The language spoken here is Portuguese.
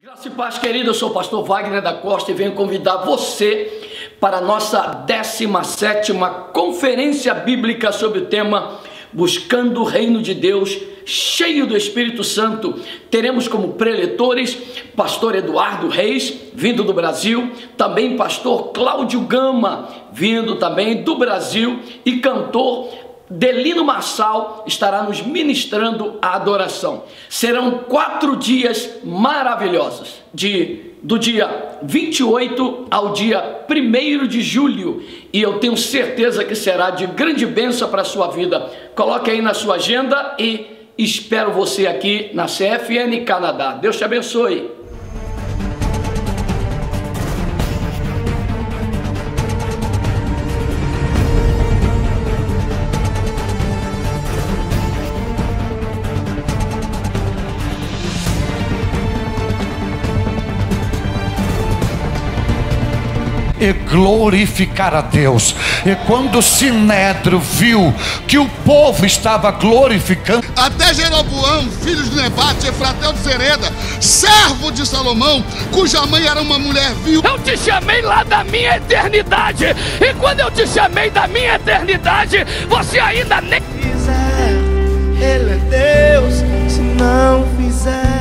Graça e paz, querido, eu sou o pastor Wagner da Costa e venho convidar você para a nossa 17ª conferência bíblica sobre o tema Buscando o Reino de Deus, cheio do Espírito Santo. Teremos como preletores pastor Eduardo Reis, vindo do Brasil, também pastor Cláudio Gama, vindo também do Brasil, e cantor Delino Marçal estará nos ministrando a adoração. Serão 4 dias maravilhosos, do dia 28 ao dia 1º de julho, e eu tenho certeza que será de grande bênção para a sua vida. Coloque aí na sua agenda e espero você aqui na CFN Canadá. Deus te abençoe. E glorificar a Deus. E quando o Sinédrio viu que o povo estava glorificando, até Jeroboão, filho de Nebate, Efratel de Zereda, servo de Salomão, cuja mãe era uma mulher viúva. Eu te chamei lá da minha eternidade, e quando eu te chamei da minha eternidade, você ainda nem fizer, Ele é Deus, se não fizer.